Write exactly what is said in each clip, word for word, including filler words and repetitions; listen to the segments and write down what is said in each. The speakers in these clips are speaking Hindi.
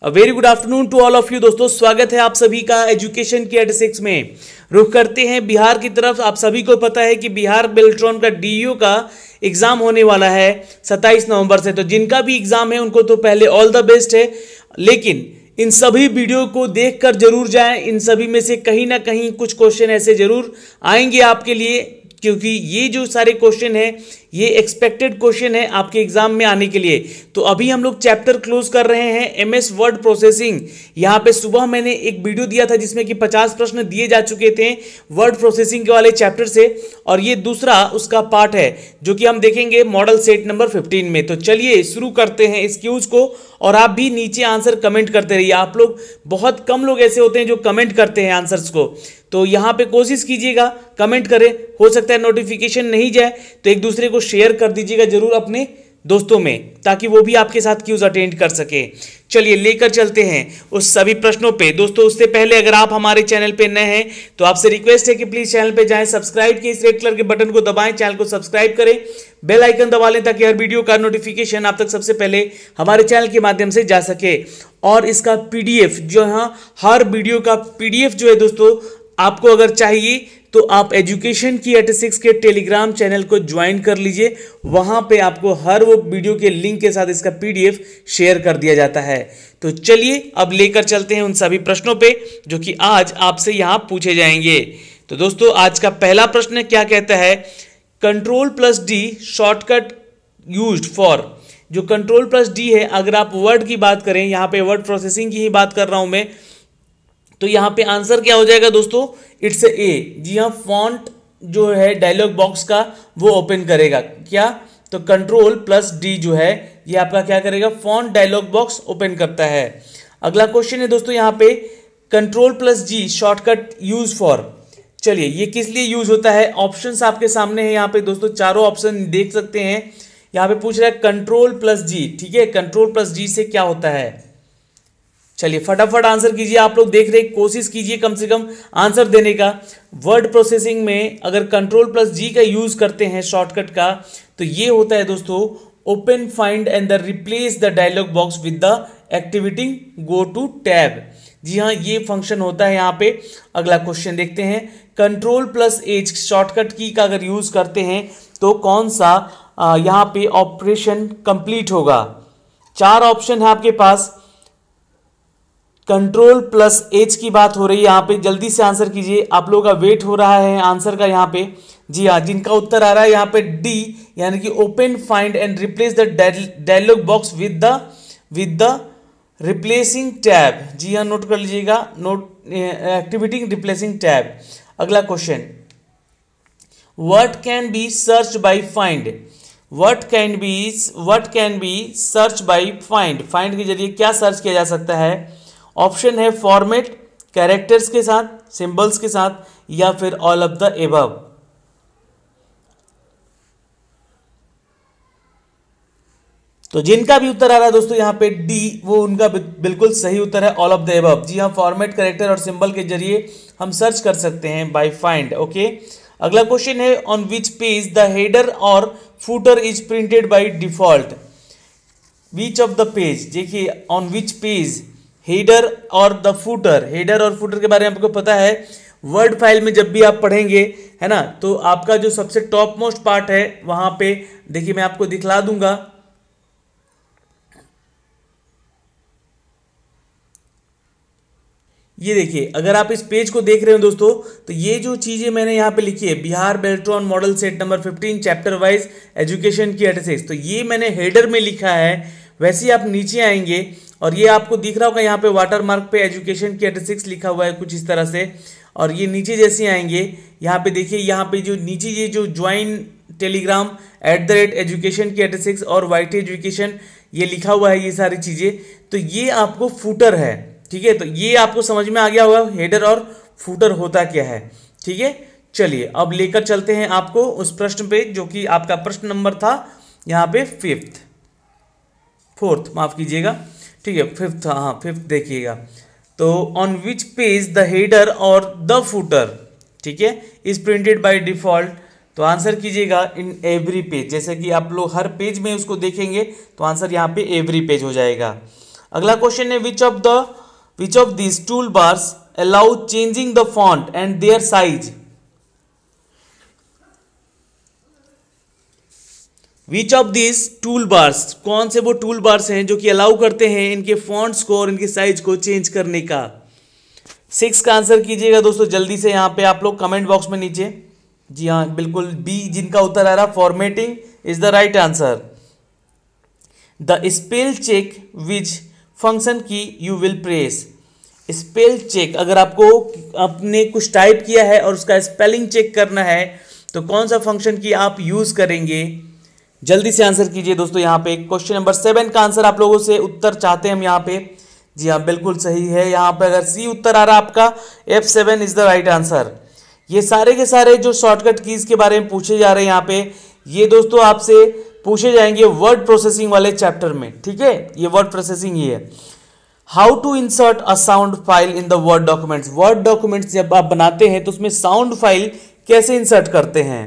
Very good afternoon to all of you दोस्तों, स्वागत है आप सभी का एजुकेशन की एट में। रुख करते हैं बिहार की तरफ। आप सभी को पता है कि बिहार बेल्ट्रॉन का डीयू का एग्जाम होने वाला है सत्ताईस नवंबर से। तो जिनका भी एग्जाम है उनको तो पहले ऑल द बेस्ट है, लेकिन इन सभी वीडियो को देखकर जरूर जाएं। इन सभी में से कहीं ना कहीं कुछ क्वेश्चन ऐसे जरूर आएंगे आपके लिए, क्योंकि ये जो सारे क्वेश्चन है ये एक्सपेक्टेड क्वेश्चन है आपके एग्जाम में आने के लिए। तो अभी हम लोग चैप्टर क्लोज कर रहे हैं एमएस वर्ड प्रोसेसिंग। यहाँ पे सुबह मैंने एक वीडियो दिया था जिसमें कि पचास प्रश्न दिए जा चुके थे वर्ड प्रोसेसिंग के वाले चैप्टर से, और ये दूसरा उसका पार्ट है जो कि हम देखेंगे मॉडल सेट नंबर फिफ्टीन में। तो चलिए शुरू करते हैं इस क्यूज को, और आप भी नीचे आंसर कमेंट करते रहिए। आप लोग बहुत कम लोग ऐसे होते हैं जो कमेंट करते हैं आंसर्स को, तो यहाँ पे कोशिश कीजिएगा कमेंट करें। हो सकता है नोटिफिकेशन नहीं जाए तो एक दूसरे को शेयर कर दीजिएगा जरूर अपने दोस्तों में, ताकि वो भी आपके साथ क्यूज अटेंड कर सके। चलिए लेकर चलते हैं उस सभी प्रश्नों पे। दोस्तों उससे पहले अगर आप हमारे चैनल पे नए हैं तो आपसे रिक्वेस्ट है कि प्लीज चैनल पे जाएं, सब्सक्राइब के इस रेड कलर के बटन को दबाएं, चैनल को सब्सक्राइब करें, बेल आइकन दबा लें ताकि हर वीडियो का नोटिफिकेशन आप तक सबसे पहले हमारे चैनल के माध्यम से जा सके। और इसका पीडीएफ जो है, हर वीडियो का पीडीएफ जो है दोस्तों आपको अगर चाहिए तो आप एजुकेशन की छियासी के टेलीग्राम चैनल को ज्वाइन कर लीजिए। वहां पे आपको हर वो वीडियो के लिंक के साथ इसका पीडीएफ शेयर कर दिया जाता है। तो चलिए अब लेकर चलते हैं उन सभी प्रश्नों पे जो कि आज आपसे यहां पूछे जाएंगे। तो दोस्तों आज का पहला प्रश्न क्या कहता है, control plus D shortcut used for. जो कंट्रोल प्लस डी है, अगर आप वर्ड की बात करें, यहां पे वर्ड प्रोसेसिंग की ही बात कर रहा हूं मैं, तो यहां पे आंसर क्या हो जाएगा दोस्तों, इट्स ए। जी हाँ, फॉन्ट जो है डायलॉग बॉक्स का वो ओपन करेगा क्या, तो कंट्रोल प्लस डी जो है ये आपका क्या करेगा, फॉन्ट डायलॉग बॉक्स ओपन करता है। अगला क्वेश्चन है दोस्तों यहां पे, control plus G shortcut use for. चलिए ये किस लिए यूज होता है, ऑप्शंस आपके सामने है यहाँ पे दोस्तों, चारों ऑप्शन देख सकते हैं। यहाँ पे पूछ रहा है कंट्रोल प्लस जी, ठीक है, कंट्रोल प्लस जी से क्या होता है। चलिए फटाफट आंसर कीजिए, आप लोग देख रहे हैं, कोशिश कीजिए कम से कम आंसर देने का। वर्ड प्रोसेसिंग में अगर कंट्रोल प्लस जी का यूज करते हैं शॉर्टकट का, तो ये होता है दोस्तों open find and the replace the dialog box with the activity go to tab. जी हाँ, ये फंक्शन होता है यहाँ पे। अगला क्वेश्चन देखते हैं, कंट्रोल प्लस एच शॉर्टकट की का अगर यूज करते हैं तो कौन सा यहाँ पे ऑपरेशन कंप्लीट होगा। चार ऑप्शन है आपके पास, कंट्रोल प्लस एच की बात हो रही है यहाँ पे, जल्दी से आंसर कीजिए, आप लोगों का वेट हो रहा है आंसर का यहाँ पे। जी हाँ, जिनका उत्तर आ रहा है यहाँ पे डी, यानी कि open find and replace the dialog box with the with the replacing tab. जी हाँ, नोट कर लीजिएगा, नोट एक्टिविटी रिप्लेसिंग टैब। अगला question, what can be search by find. What can be what can be search by find. Find के जरिए क्या सर्च किया जा सकता है। ऑप्शन है फॉर्मेट, कैरेक्टर्स के साथ, सिंबल्स के साथ, या फिर ऑल ऑफ द एबव। तो जिनका भी उत्तर आ रहा है दोस्तों यहाँ पे डी, वो उनका बिल्कुल सही उत्तर है, ऑल ऑफ द एबव। जी हाँ, फॉर्मेट, कैरेक्टर और सिंबल के जरिए हम सर्च कर सकते हैं बाय फाइंड। ओके, अगला क्वेश्चन है, on which page the header और footer is printed by default. Which of the page, देखिए ऑन विच पेज हेडर और द फुटर। हेडर और फुटर के बारे में आपको पता है, वर्ड फाइल में जब भी आप पढ़ेंगे है ना, तो आपका जो सबसे टॉप मोस्ट पार्ट है वहां पे देखिए मैं आपको दिखला दूंगा। ये देखिए, अगर आप इस पेज को देख रहे हो दोस्तों, तो ये जो चीजें मैंने यहाँ पे लिखी है, Bihar Beltron model set number fifteen chapter wise education की छियासी, तो ये मैंने हेडर में लिखा है। वैसे ही आप नीचे आएंगे और ये आपको दिख रहा होगा यहाँ पे वाटर मार्क पे एजुकेशन की छियासी लिखा हुआ है कुछ इस तरह से। और ये नीचे जैसे आएंगे यहाँ पे देखिए, यहाँ पे जो नीचे ये जो join Telegram at the rate education की छियासी और वाइट एजुकेशन ये लिखा हुआ है, ये सारी चीजें, तो ये आपको फुटर है। ठीक है, तो ये आपको समझ में आ गया होगा हेडर और फुटर होता क्या है। ठीक है, चलिए अब लेकर चलते हैं आपको उस प्रश्न पे जो कि आपका प्रश्न नंबर था यहाँ पे फिफ्थ फोर्थ माफ कीजिएगा, ठीक है फिफ्थ, हाँ फिफ्थ देखिएगा। तो on which page the header और द फुटर, ठीक है, इज प्रिंटेड बाय डिफॉल्ट। तो आंसर कीजिएगा इन एवरी पेज। जैसे कि आप लोग हर पेज में उसको देखेंगे तो आंसर यहाँ पे एवरी पेज हो जाएगा। अगला क्वेश्चन है which of the which of this tool bars allow changing the font and their size. Which of this tool bars, कौन से वो टूल बार्स हैं जो कि अलाउ करते हैं इनके फॉन्ट्स को और इनके साइज को चेंज करने का। सिक्स का आंसर कीजिएगा दोस्तों जल्दी से यहाँ पे आप लोग कमेंट बॉक्स में नीचे। जी हाँ बिल्कुल, बी जिनका उत्तर आ रहा formatting is the right answer. The spell check which function key you will press. Spell check, अगर आपको आपने कुछ टाइप किया है और उसका स्पेलिंग चेक करना है तो कौन सा फंक्शन की आप यूज करेंगे, जल्दी से आंसर कीजिए दोस्तों। यहाँ पे क्वेश्चन नंबर सेवन का आंसर आप लोगों से उत्तर चाहते हैं हम यहाँ पे। जी हाँ बिल्कुल सही है, यहाँ पे अगर सी उत्तर आ रहा है आपका, F seven is the right answer. ये सारे के सारे जो शॉर्टकट कीज के बारे में पूछे जा रहे हैं यहाँ पे, ये दोस्तों आपसे पूछे जाएंगे वर्ड प्रोसेसिंग वाले चैप्टर में, ठीक है। ये वर्ड प्रोसेसिंग ही है। How to insert a sound file in the word documents. Word documents जब आप बनाते हैं तो उसमें साउंड फाइल कैसे इंसर्ट करते हैं।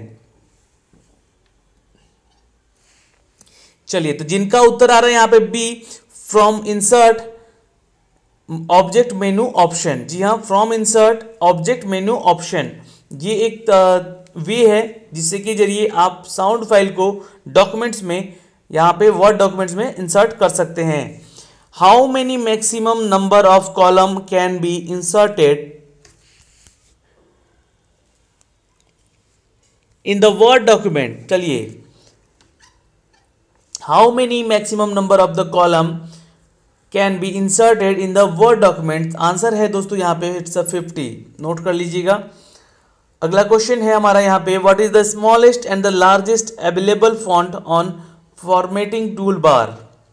चलिए, तो जिनका उत्तर आ रहा है यहाँ पे B, from insert object menu option. जी हाँ, from insert object menu option, ये एक वे है जिससे के जरिए आप साउंड फाइल को डॉक्यूमेंट्स में, यहाँ पे वर्ड डॉक्यूमेंट्स में इंसर्ट कर सकते हैं। How many maximum number of column can be inserted in the word document. चलिए, how many maximum number of the column can be inserted in the word document. Answer है दोस्तों यहाँ पे इट्स अ फिफ्टी, नोट कर लीजिएगा। अगला क्वेश्चन है हमारा यहाँ पे, what is the smallest and the largest available font on formatting tool bar.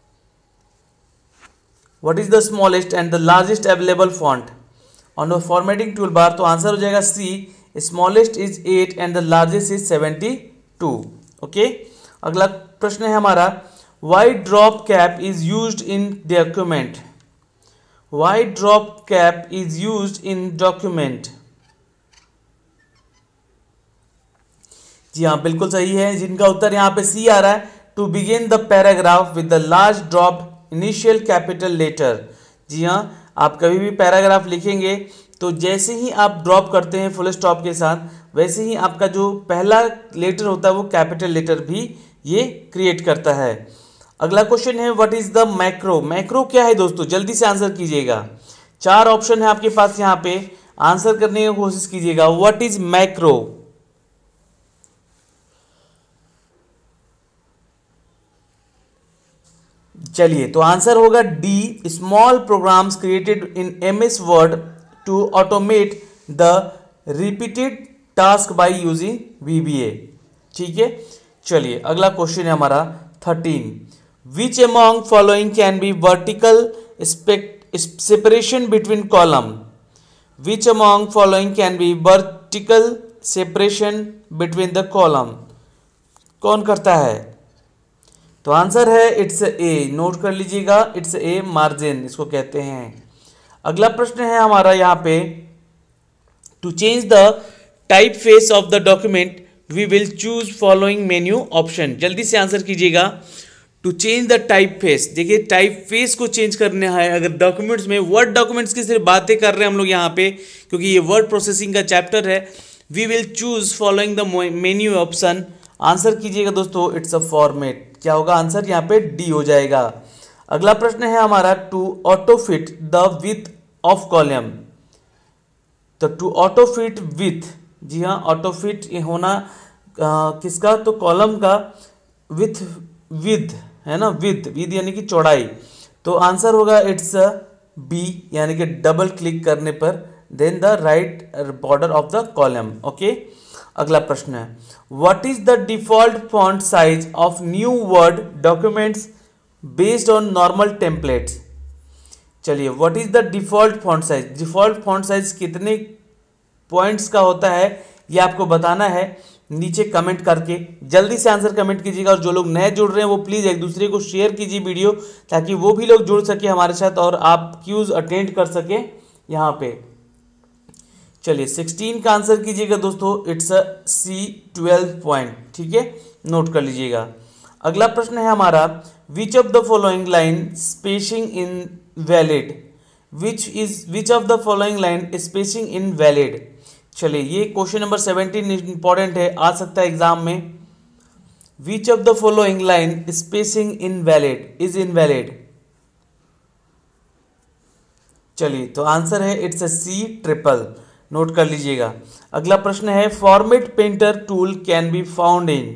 What is the smallest and the largest available font on the formatting tool bar. तो आंसर हो जाएगा C, smallest is eight and the largest is seventy two. Okay, अगला प्रश्न है हमारा, why drop cap is used in document. Why drop cap is used in document. जी हाँ बिल्कुल सही है, जिनका उत्तर यहाँ पे सी आ रहा है, to begin the paragraph with the large drop initial capital letter. जी हाँ, आप कभी भी पैराग्राफ लिखेंगे तो जैसे ही आप ड्रॉप करते हैं फुल स्टॉप के साथ, वैसे ही आपका जो पहला लेटर होता है वो कैपिटल लेटर भी ये क्रिएट करता है। अगला क्वेश्चन है, what is the macro. Macro क्या है दोस्तों, जल्दी से आंसर कीजिएगा। चार ऑप्शन है आपके पास, यहाँ पे आंसर करने की कोशिश कीजिएगा। What is macro. चलिए, तो आंसर होगा D, small programs created in M S Word to automate the repeated task by using V B A. ठीक है, चलिए अगला क्वेश्चन है हमारा thirteen, which among following can be vertical separation between column. Which among following can be vertical separation between the column. कौन करता है, तो आंसर है इट्स ए, नोट कर लीजिएगा, इट्स ए, मार्जिन इसको कहते हैं। अगला प्रश्न है हमारा यहाँ पे, to change the type face of the document we will choose following menu option. जल्दी से आंसर कीजिएगा। To change the type face, देखिए टाइप फेस को चेंज करना है अगर डॉक्यूमेंट्स में, वर्ड डॉक्यूमेंट्स की सिर्फ बातें कर रहे हैं हम लोग यहाँ पे क्योंकि ये वर्ड प्रोसेसिंग का चैप्टर है। We will choose following the menu option. Answer कीजिएगा दोस्तों, इट्स अ फॉर्मेट। क्या होगा आंसर, यहाँ पे डी हो जाएगा। अगला प्रश्न है हमारा, to auto fit the width of column. तो टू ऑटो फिट विथ, जी हाँ, ऑटो फिट होना आ, किसका, तो कॉलम का, विथ विद है ना, विद विद यानी कि चौड़ाई। तो आंसर होगा इट्स बी, यानी कि डबल क्लिक करने पर then the right border of the column. Okay, अगला प्रश्न है, what is the default font size of new word documents based on normal templates. चलिए, what is the default font size, default font size कितने पॉइंट्स का होता है ये आपको बताना है नीचे कमेंट करके। जल्दी से आंसर कमेंट कीजिएगा, और जो लोग नए जुड़ रहे हैं वो प्लीज़ एक दूसरे को शेयर कीजिए वीडियो, ताकि वो भी लोग जुड़ सके हमारे साथ और आप क्यूज अटेंड कर सके यहाँ पे। चलिए, सिक्सटीन का आंसर कीजिएगा दोस्तों, it's a C, twelve point. ठीक है, नोट कर लीजिएगा। अगला प्रश्न है हमारा, which of the following line spacing in valid, which is which of the following line spacing in valid. चलिए ये क्वेश्चन नंबर सेवेंटीन इंपॉर्टेंट है, आ सकता है एग्जाम में। Which of the following line spacing in valid is invalid. चलिए तो आंसर है it's a C triple, note कर लीजिएगा। अगला प्रश्न है format painter tool can be found in.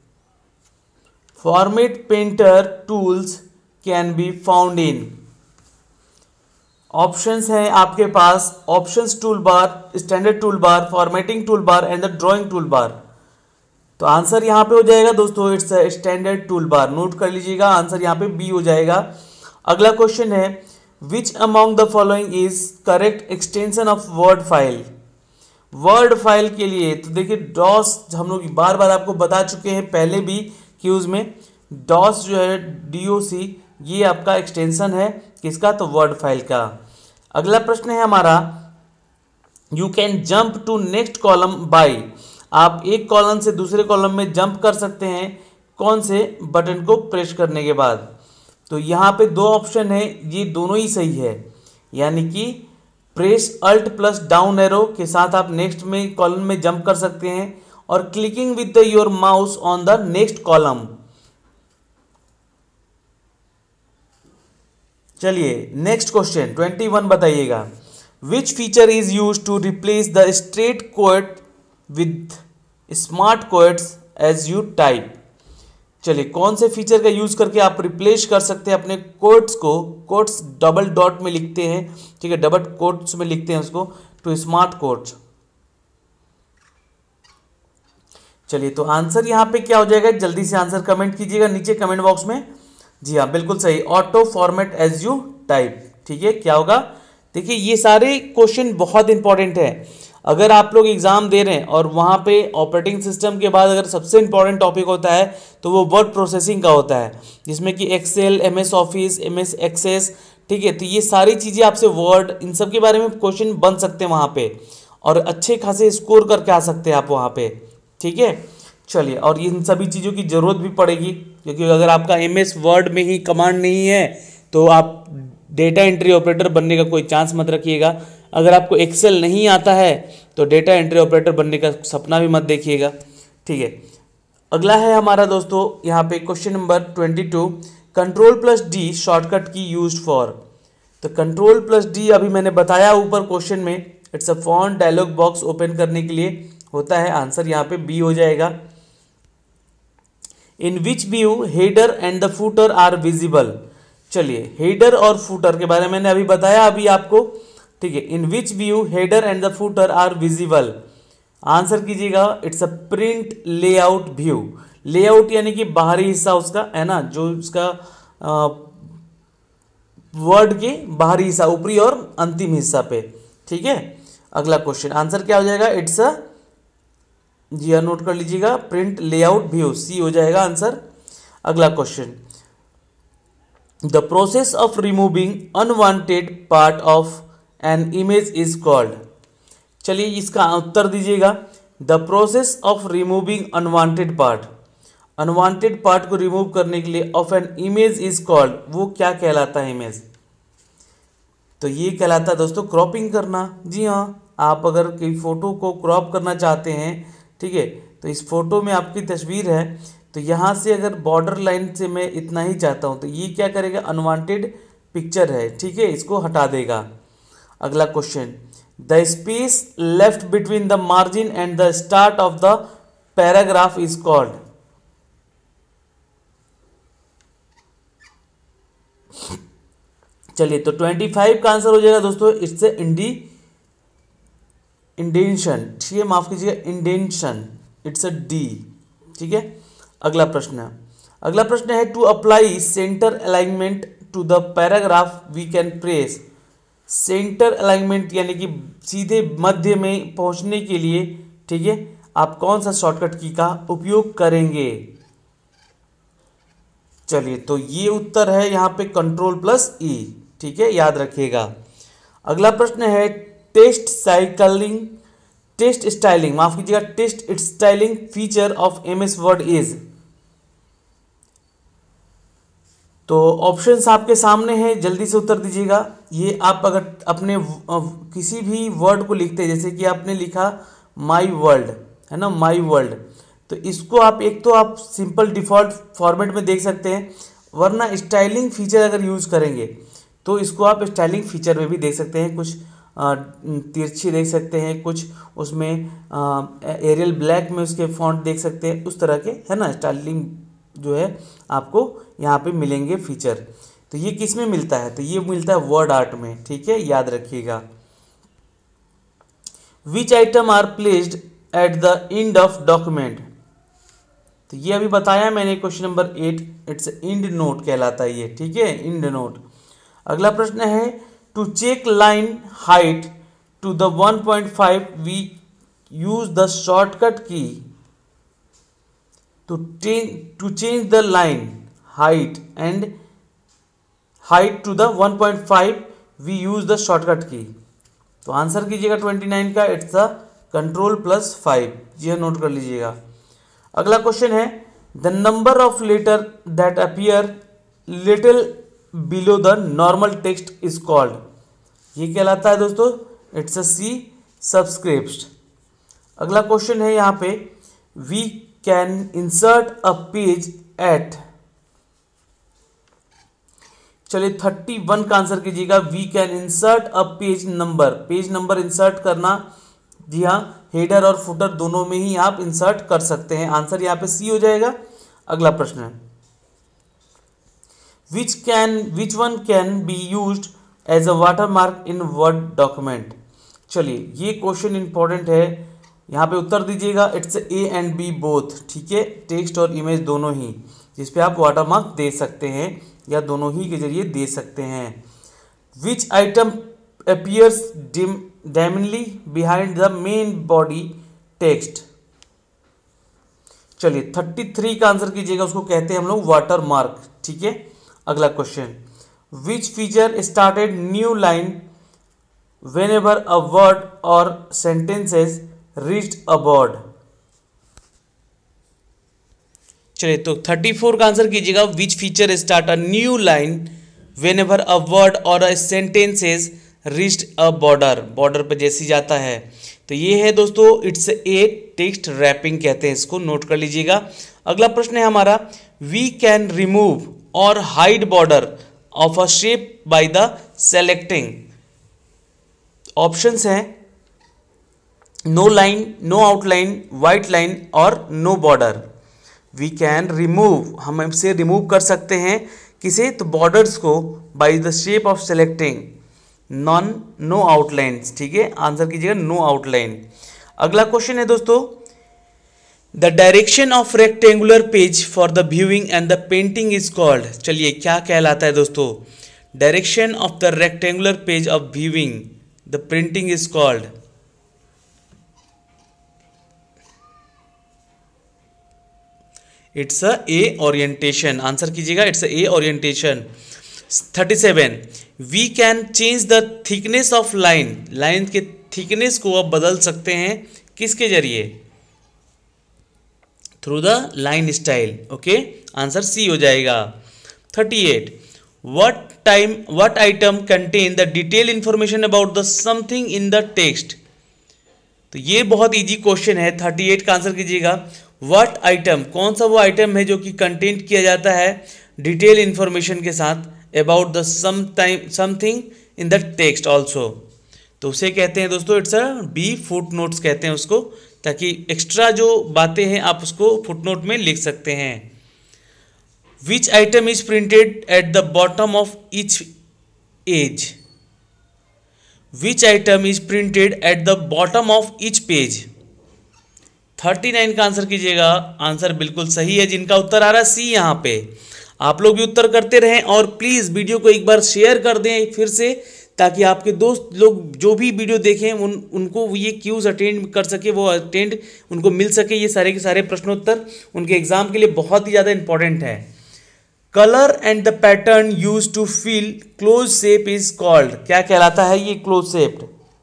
Format painter tools can be found in. Options हैं आपके पास, options tool bar, standard tool bar, formatting tool bar and the drawing tool bar. तो आंसर यहां पे हो जाएगा दोस्तों it's a standard tool bar, note कर लीजिएगा। आंसर यहां पे बी हो जाएगा। अगला क्वेश्चन है which among the following is correct extension of word file. Word file के लिए तो देखिए डॉस हम लोग बार बार आपको बता चुके हैं पहले भी क्यूज में, डॉस जो है डीओसी ये आपका एक्सटेंशन है किसका, तो वर्ड फाइल का। अगला प्रश्न है हमारा you can jump to next column by. आप एक कॉलम से दूसरे कॉलम में जंप कर सकते हैं कौन से बटन को प्रेस करने के बाद। तो यहाँ पे दो ऑप्शन है, ये दोनों ही सही है, यानी कि press alt plus down arrow के साथ आप नेक्स्ट में कॉलम में जंप कर सकते हैं और clicking with the your mouse on the next column. चलिए नेक्स्ट क्वेश्चन ट्वेंटी वन बताइएगा which feature is use to replace the straight quote with smart quotes as you type. चलिए कौन से फीचर का यूज करके आप रिप्लेस कर सकते हैं अपने कोट्स को, कोट्स डबल डॉट में लिखते हैं, ठीक है, डबल कोट्स में लिखते हैं उसको, टू स्मार्ट कोट्स। चलिए तो आंसर यहां पे क्या हो जाएगा, जल्दी से आंसर कमेंट कीजिएगा नीचे कमेंट बॉक्स में। जी हाँ बिल्कुल सही, auto format as you type. ठीक है क्या होगा, देखिए ये सारे क्वेश्चन बहुत इंपॉर्टेंट है। अगर आप लोग एग्जाम दे रहे हैं और वहाँ पे ऑपरेटिंग सिस्टम के बाद अगर सबसे इंपॉर्टेंट टॉपिक होता है तो वो वर्ड प्रोसेसिंग का होता है, जिसमें कि Excel, MS Office, MS Access, ठीक है। तो ये सारी चीज़ें आपसे वर्ड इन सब के बारे में क्वेश्चन बन सकते हैं वहाँ पे, और अच्छे खासे स्कोर करके आ सकते हैं आप वहाँ पे, ठीक है। चलिए, और इन सभी चीज़ों की ज़रूरत भी पड़ेगी, क्योंकि अगर आपका एमएस वर्ड में ही कमांड नहीं है तो आप डेटा एंट्री ऑपरेटर बनने का कोई चांस मत रखिएगा। अगर आपको एक्सेल नहीं आता है तो डेटा एंट्री ऑपरेटर बनने का सपना भी मत देखिएगा, ठीक है। अगला है हमारा दोस्तों यहाँ पे question number twenty two, control plus D shortcut key used for. तो कंट्रोल प्लस डी अभी मैंने बताया ऊपर क्वेश्चन में, it's a font dialog box open करने के लिए होता है। आंसर यहाँ पे बी हो जाएगा। In which view header and the footer are visible. चलिए हेडर और फूटर के बारे में मैंने अभी बताया अभी आपको, ठीक है। In which view header and the footer are visible, answer कीजिएगा it's a print layout view. Layout यानी कि बाहरी हिस्सा उसका है ना, जो उसका वर्ड के बाहरी हिस्सा, ऊपरी और अंतिम हिस्सा पे, ठीक है। अगला क्वेश्चन आंसर क्या हो जाएगा, इट्स अ, जी हाँ नोट कर लीजिएगा, प्रिंट लेआउट व्यू, सी हो जाएगा आंसर। अगला question, the process of removing unwanted part of an image is called. चलिए इसका उत्तर दीजिएगा, the process of removing unwanted part, unwanted part को रिमूव करने के लिए of an image is called, वो क्या कहलाता है इमेज, तो ये कहलाता है दोस्तों क्रॉपिंग करना। जी हाँ, आप अगर कोई फोटो को क्रॉप करना चाहते हैं, ठीक है, तो इस फोटो में आपकी तस्वीर है, तो यहाँ से अगर बॉर्डर लाइन से मैं इतना ही चाहता हूँ तो ये क्या करेगा, अनवांटेड पिक्चर है, ठीक है, इसको हटा देगा। अगला question, the space left between the margin and the start of the paragraph is called. चलिए तो ट्वेंटी फाइव का आंसर हो जाएगा दोस्तों, इट्स इंडी इंडेंशन, ठीक है, माफ कीजिएगा इंडेंशन, इट्स अ डी, ठीक है। अगला प्रश्न, अगला प्रश्न है to apply centre alignment to the paragraph we can press. Centre alignment यानी कि सीधे मध्य में पहुंचने के लिए, ठीक है, आप कौन सा शॉर्टकट की का उपयोग करेंगे। चलिए तो ये उत्तर है यहाँ पे कंट्रोल प्लस ई, ठीक है, याद रखिएगा। अगला प्रश्न है टेस्ट साइकलिंग टेस्ट स्टाइलिंग माफ कीजिएगा test styling feature of MS Word is. तो ऑप्शंस आपके सामने हैं, जल्दी से उत्तर दीजिएगा। ये आप अगर अपने किसी भी वर्ड को लिखते हैं, जैसे कि आपने लिखा माई वर्ल्ड, है ना, माई वर्ल्ड, तो इसको आप एक तो आप सिंपल डिफ़ॉल्ट फॉर्मेट में देख सकते हैं, वरना स्टाइलिंग फीचर अगर यूज़ करेंगे तो इसको आप स्टाइलिंग फीचर में भी देख सकते हैं। कुछ तिरछी देख सकते हैं, कुछ उसमें एरियल ब्लैक में उसके फॉन्ट देख सकते हैं, उस तरह के, है ना, स्टाइलिंग जो है आपको यहाँ पे मिलेंगे फीचर। तो ये किस में मिलता है? तो ये मिलता है वर्ड आर्ट में, ठीक है, याद रखिएगा। Which item are placed at the end of document, तो ये अभी बताया मैंने question number eight, it's end note कहलाता है ये, ठीक है, एंड नोट। अगला प्रश्न है to check line height to the one point five we use the shortcut key, to change to change the line height and height to the one point five we use the shortcut key. तो आंसर कीजिएगा ट्वेंटी नाइन का, it's the control plus five, जी नोट कर लीजिएगा। अगला क्वेश्चन है the number of letter that appear little below the normal text is called, ये कहलाता है दोस्तों, इट्स अ सी सबस्क्रिप्ट। अगला क्वेश्चन है यहाँ पे we can insert a page at, चलिए थर्टी वन का आंसर कीजिएगा। We can insert a page number, page number insert करना, जी हाँ, हेडर और फुटर दोनों में ही आप इंसर्ट कर सकते हैं। आंसर यहाँ पे सी हो जाएगा। अगला प्रश्न है which can which one can be used as a watermark in Word document, चलिए ये क्वेश्चन इंपॉर्टेंट है, यहाँ पे उत्तर दीजिएगा। It's A and B both, ठीक है, टेक्स्ट और इमेज दोनों ही, जिसपे आप वाटरमार्क दे सकते हैं या दोनों ही के जरिए दे सकते हैं। Which item appears diagonally behind the main body text, चलिए थर्टी थ्री का आंसर कीजिएगा, उसको कहते हैं हम लोग वाटरमार्क, ठीक है। अगला question which feature started new line whenever a word or sentences reached a board, चलिए तो थर्टी फोर का आंसर कीजिएगा। Which feature start a new line whenever a word or a sentences reached a border, border पे जैसी जाता है, तो ये है दोस्तों इट्स ए टेक्स्ट रैपिंग कहते हैं, इसको नोट कर लीजिएगा। अगला प्रश्न है हमारा वी कैन रिमूव और hide border of a shape by the selecting, options हैं no line, no outline, white line और no border. We can remove, हम इससे रिमूव कर सकते हैं किसे, तो बॉर्डर्स को, by the shape of selecting, non no outlines, ठीक है, आंसर कीजिएगा नो आउटलाइन। अगला क्वेश्चन है दोस्तों the direction of rectangular page for the viewing and the painting is called, चलिए क्या कहलाता है दोस्तों, direction of the rectangular page of viewing the printing is called, it's a A orientation, answer कीजिएगा it's a A orientation. Thirty seven we can change the thickness of line, line के थिकनेस को आप बदल सकते हैं किसके जरिए, through the line style, okay, answer C हो जाएगा। Thirty eight What time what item contain the detailed information about the something in the text, तो ये बहुत इजी क्वेश्चन है। थर्टी एट का आंसर कीजिएगा। व्हाट आइटम, कौन सा वो आइटम है जो कि कंटेंट किया जाता है डिटेल इंफॉर्मेशन के साथ about the some time something in the text also, तो उसे कहते हैं दोस्तों it's a B footnotes कहते हैं उसको, ताकि एक्स्ट्रा जो बातें हैं आप उसको फुट नोट में लिख सकते हैं। Which item is printed at the bottom of each page? Which item is printed at the bottom of each page? Thirty nine का आंसर कीजिएगा। आंसर बिल्कुल सही है, जिनका उत्तर आ रहा है सी यहाँ पे। आप लोग भी उत्तर करते रहें और प्लीज़ वीडियो को एक बार शेयर कर दें फिर से, ताकि आपके दोस्त लोग जो भी वीडियो देखें उन उनको ये क्यूज अटेंड कर सके, वो अटेंड उनको मिल सके। ये सारे के सारे प्रश्नोत्तर उनके एग्जाम के लिए बहुत ही ज़्यादा इंपॉर्टेंट है। Colour and the pattern use to fill close shape is called, क्या कहलाता है ये क्लोज शेप्ड,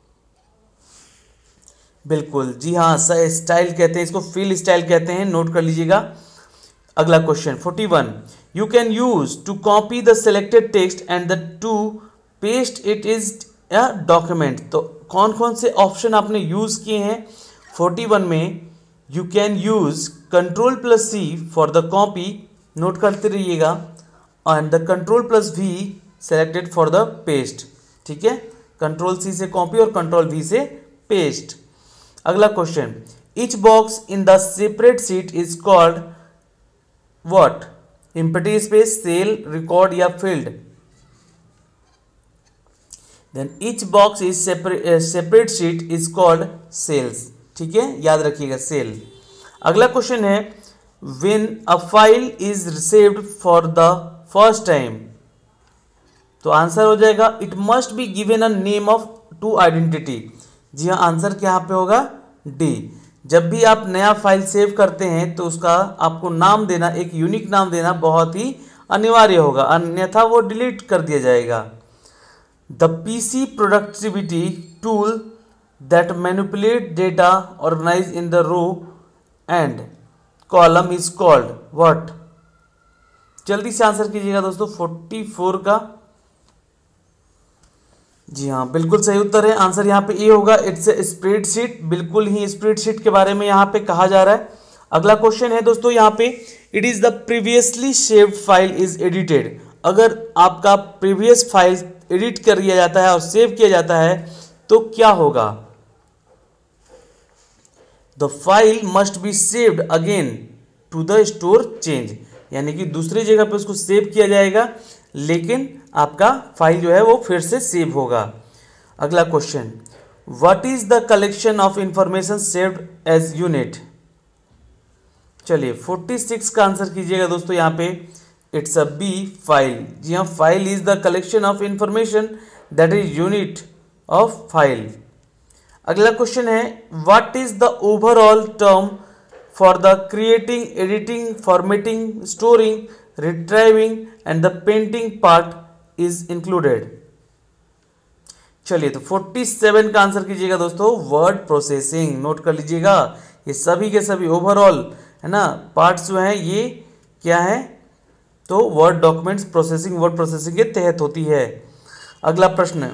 बिल्कुल जी हाँ, स्टाइल कहते हैं इसको, फिल स्टाइल कहते हैं, नोट कर लीजिएगा। अगला question forty one You can use to copy the selected text and the to paste it is a document. तो कौन कौन से ऑप्शन आपने यूज किए हैं फोर्टी वन में? You can use control plus C for the copy, note करते रहिएगा, and the control plus V selected for the paste. ठीक है, कंट्रोल सी से कॉपी और कंट्रोल वी से पेस्ट. अगला question, each box in the separate seat is called what? Empty space, cell, record या field? Then each box is separate sheet is called cells. ठीक है, याद रखिएगा सेल. अगला क्वेश्चन है, when a file is received for the first time, तो आंसर हो जाएगा it must be given a name of to identity. जी हाँ, आंसर क्या यहाँ पे होगा? डी. जब भी आप नया फाइल सेव करते हैं तो उसका आपको नाम देना, एक यूनिक नाम देना बहुत ही अनिवार्य होगा, अन्यथा वो डिलीट कर दिया जाएगा. The PC productivity tool that manipulate data organise in the row and column is called what? जल्दी से आंसर कीजिएगा दोस्तों, फोर्टी फोर का. जी हाँ, बिल्कुल सही उत्तर है. आंसर यहाँ पे ए होगा. It's a spreadsheet. बिल्कुल ही स्प्रेडशीट के बारे में यहाँ पे कहा जा रहा है. अगला क्वेश्चन है दोस्तों यहाँ पे, it is the previously saved file is edited. अगर आपका प्रीवियस फाइल एडिट कर दिया जाता है और सेव किया जाता है तो क्या होगा? The file must be saved again to the store change, यानी कि दूसरी जगह पे उसको सेव किया जाएगा, लेकिन आपका फाइल जो है वो फिर से सेव होगा. अगला question, what is the collection of information saved as unit? चलिए फोर्टी सिक्स का आंसर कीजिएगा दोस्तों यहाँ पे. It's a B, file. जी हाँ, file is the collection of information that is unit of file. अगला क्वेश्चन है, what is the overall term for the creating, editing, formatting, storing, retrieving and the painting part is included? चलिए तो फोर्टी सेवन का आंसर कीजिएगा दोस्तों, वर्ड प्रोसेसिंग. नोट कर लीजिएगा, ये सभी के सभी ओवरऑल है ना पार्ट्स जो हैं ये क्या है? तो word documents processing, word processing के तहत होती है. अगला प्रश्न,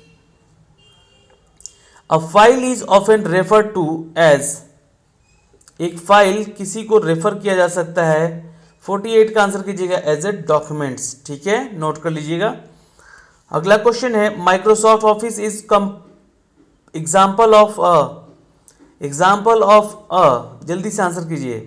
a file is often refer to as. एक फाइल किसी को रेफर किया जा सकता है. फोर्टी एट का आंसर कीजिएगा, एज ए डॉक्यूमेंट्स. ठीक है, नोट कर लीजिएगा. अगला क्वेश्चन है, Microsoft Office is come example of a. Example of a, जल्दी से आंसर कीजिए.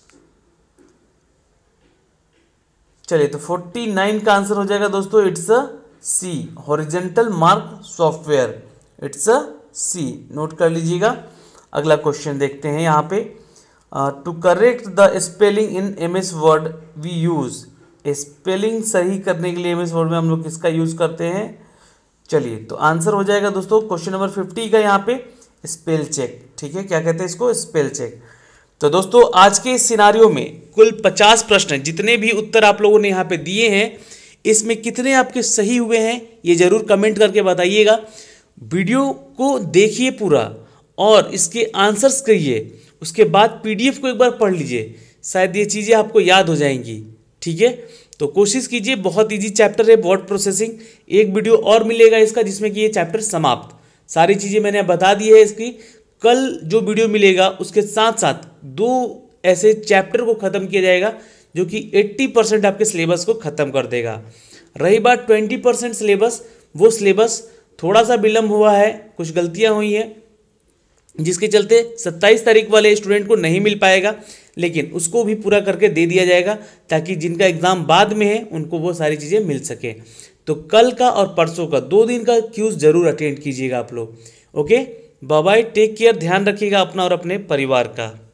चलिए तो फोर्टी नाइन का आंसर हो जाएगा दोस्तों, it's a C, horizontal mark software. It's a C, note कर लीजिएगा. अगला क्वेश्चन देखते हैं यहाँ पे, to correct the spelling in M S Word we use. Spelling सही करने के लिए एम एस वर्ड में हम लोग किसका यूज करते हैं? चलिए तो आंसर हो जाएगा दोस्तों क्वेश्चन नंबर फिफ्टी का यहाँ पे, स्पेल चेक. ठीक है, क्या कहते हैं इसको? Spell check. तो दोस्तों आज के इस सिनारियो में कुल पचास प्रश्न, जितने भी उत्तर आप लोगों ने यहाँ पे दिए हैं, इसमें कितने आपके सही हुए हैं ये जरूर कमेंट करके बताइएगा. वीडियो को देखिए पूरा और इसके आंसर्स करिए, उसके बाद पीडीएफ को एक बार पढ़ लीजिए, शायद ये चीज़ें आपको याद हो जाएंगी. ठीक है, तो कोशिश कीजिए. बहुत इजी चैप्टर है वर्ड प्रोसेसिंग. एक वीडियो और मिलेगा इसका जिसमें कि ये चैप्टर समाप्त, सारी चीज़ें मैंने बता दी है इसकी. कल जो वीडियो मिलेगा उसके साथ साथ दो ऐसे चैप्टर को ख़त्म किया जाएगा जो कि अस्सी परसेंट आपके सिलेबस को ख़त्म कर देगा. रही बात बीस परसेंट सिलेबस, वो सिलेबस थोड़ा सा विलम्ब हुआ है, कुछ गलतियाँ हुई हैं जिसके चलते सत्ताईस तारीख वाले स्टूडेंट को नहीं मिल पाएगा, लेकिन उसको भी पूरा करके दे दिया जाएगा ताकि जिनका एग्ज़ाम बाद में है उनको वो सारी चीज़ें मिल सके. तो कल का और परसों का दो दिन का क्यूज़ जरूर अटेंड कीजिएगा आप लोग. Okay, bye bye, take care, ध्यान रखिएगा अपना और अपने परिवार का.